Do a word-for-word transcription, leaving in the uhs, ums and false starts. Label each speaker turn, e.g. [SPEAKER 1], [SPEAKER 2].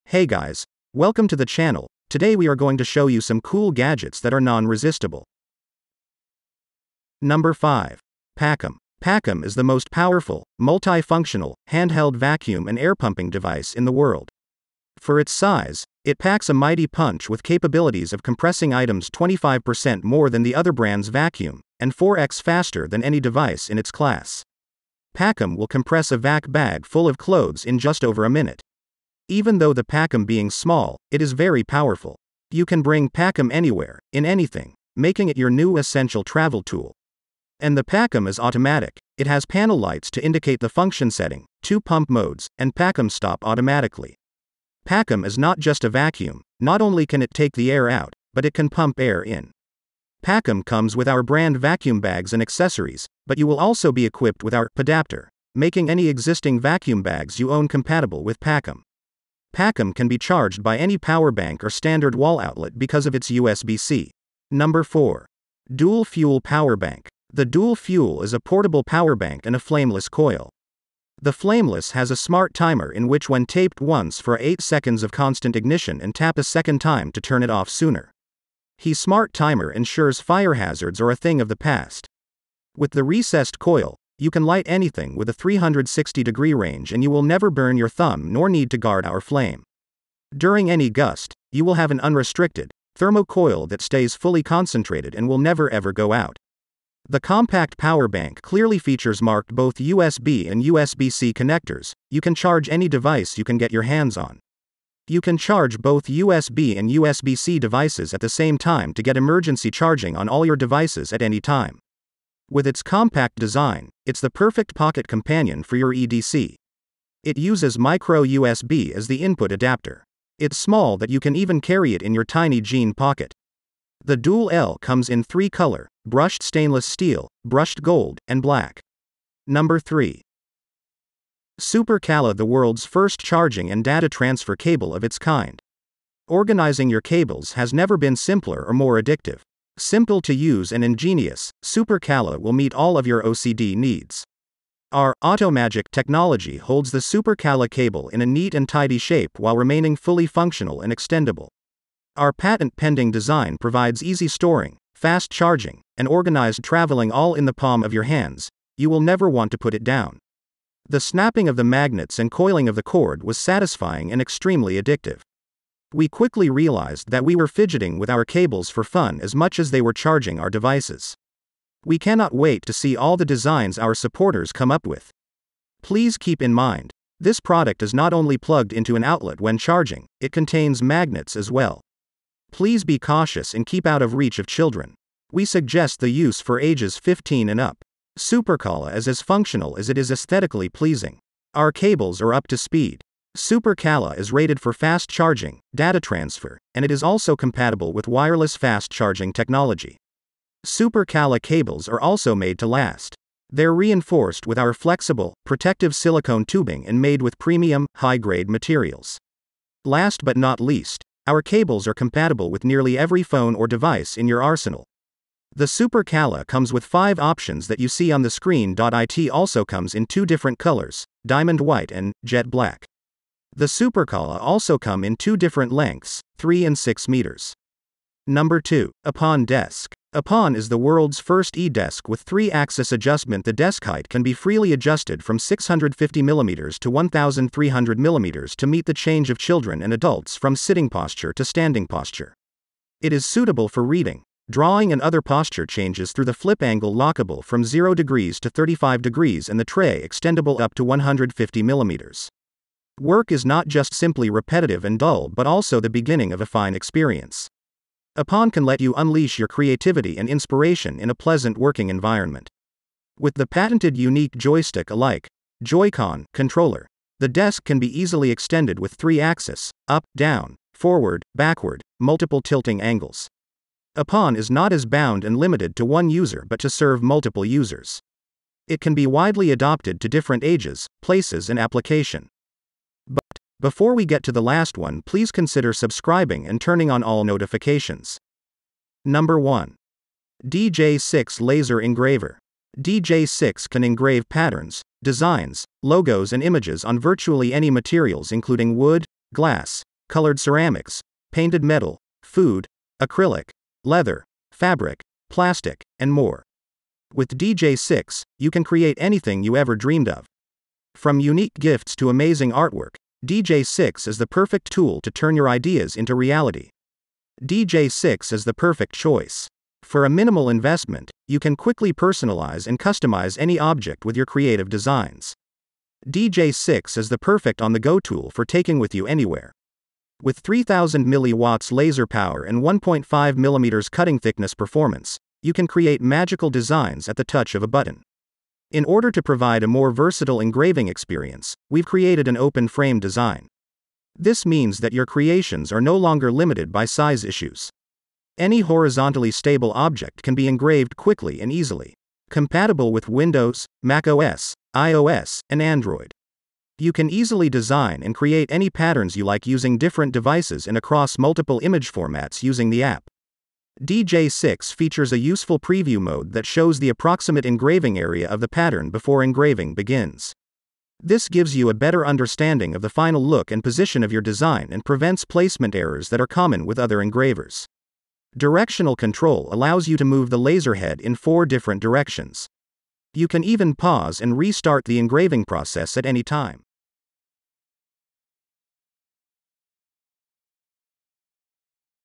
[SPEAKER 1] Hey guys, welcome to the channel. Today we are going to show you some cool gadgets that are non-resistible. Number five. Packem. Packem is the most powerful, multifunctional, handheld vacuum and air pumping device in the world. For its size, it packs a mighty punch with capabilities of compressing items twenty-five percent more than the other brand's vacuum, and four x faster than any device in its class. Packem will compress a vac bag full of clothes in just over a minute. Even though the Packem being small, it is very powerful. You can bring Packem anywhere, in anything, making it your new essential travel tool. And the Packem is automatic. It has panel lights to indicate the function setting, two pump modes, and Packem stop automatically. Packem is not just a vacuum. Not only can it take the air out, but it can pump air in. Packem comes with our brand vacuum bags and accessories, but you will also be equipped with our adapter, making any existing vacuum bags you own compatible with Packem. Packem can be charged by any power bank or standard wall outlet because of its U S B C. Number four. Dual Fuel Power Bank. The Dual Fuel is a portable power bank and a flameless coil. The flameless has a smart timer in which when taped once for eight seconds of constant ignition and tap a second time to turn it off sooner. His smart timer ensures fire hazards are a thing of the past. With the recessed coil, you can light anything with a three hundred sixty degree range and you will never burn your thumb nor need to guard our flame. During any gust, you will have an unrestricted, thermocoil that stays fully concentrated and will never ever go out. The compact power bank clearly features marked both U S B and U S B C connectors. You can charge any device you can get your hands on. You can charge both U S B and U S B C devices at the same time to get emergency charging on all your devices at any time. With its compact design, it's the perfect pocket companion for your E D C. It uses micro U S B as the input adapter. It's small that you can even carry it in your tiny jean pocket. The Dual L comes in three color, brushed stainless steel, brushed gold, and black. Number three. SuperCala, the world's first charging and data transfer cable of its kind. Organizing your cables has never been simpler or more addictive. Simple to use and ingenious, SuperCala will meet all of your O C D needs. Our AutoMagic technology holds the SuperCala cable in a neat and tidy shape while remaining fully functional and extendable. Our patent-pending design provides easy storing, fast charging, and organized traveling all in the palm of your hands. You will never want to put it down. The snapping of the magnets and coiling of the cord was satisfying and extremely addictive. We quickly realized that we were fidgeting with our cables for fun as much as they were charging our devices. We cannot wait to see all the designs our supporters come up with. Please keep in mind, this product is not only plugged into an outlet when charging, it contains magnets as well. Please be cautious and keep out of reach of children. We suggest the use for ages fifteen and up. SuperCala is as functional as it is aesthetically pleasing. Our cables are up to speed. SuperCala is rated for fast charging, data transfer, and it is also compatible with wireless fast charging technology. SuperCala cables are also made to last. They're reinforced with our flexible, protective silicone tubing and made with premium, high-grade materials. Last but not least, our cables are compatible with nearly every phone or device in your arsenal. The SuperCala comes with five options that you see on the screen. It also comes in two different colors, diamond white and jet black. The SuperCala also come in two different lengths, three and six meters. Number two. Upon Desk. Upon is the world's first e-desk with three-axis adjustment. The desk height can be freely adjusted from six hundred fifty millimeters to one thousand three hundred millimeters to meet the change of children and adults from sitting posture to standing posture. It is suitable for reading, drawing and other posture changes through the flip angle lockable from zero degrees to thirty-five degrees and the tray extendable up to one hundred fifty millimeters. Work is not just simply repetitive and dull but also the beginning of a fine experience. Upon can let you unleash your creativity and inspiration in a pleasant working environment. With the patented unique joystick alike, Joy-Con controller, the desk can be easily extended with three axes, up, down, forward, backward, multiple tilting angles. Upon is not as bound and limited to one user but to serve multiple users. It can be widely adopted to different ages, places and application. But, before we get to the last one, please consider subscribing and turning on all notifications. Number one. D J six Laser Engraver. D J six can engrave patterns, designs, logos and images on virtually any materials including wood, glass, colored ceramics, painted metal, food, acrylic, leather, fabric, plastic, and more. With D J six, you can create anything you ever dreamed of. From unique gifts to amazing artwork, D J six is the perfect tool to turn your ideas into reality. D J six is the perfect choice. For a minimal investment, you can quickly personalize and customize any object with your creative designs. D J six is the perfect on-the-go tool for taking with you anywhere. With three thousand milliwatts laser power and one point five millimeters cutting thickness performance, you can create magical designs at the touch of a button. In order to provide a more versatile engraving experience, we've created an open frame design. This means that your creations are no longer limited by size issues. Any horizontally stable object can be engraved quickly and easily. Compatible with Windows, macOS, iOS, and Android. You can easily design and create any patterns you like using different devices and across multiple image formats using the app. D J six features a useful preview mode that shows the approximate engraving area of the pattern before engraving begins. This gives you a better understanding of the final look and position of your design and prevents placement errors that are common with other engravers. Directional control allows you to move the laser head in four different directions. You can even pause and restart the engraving process at any time.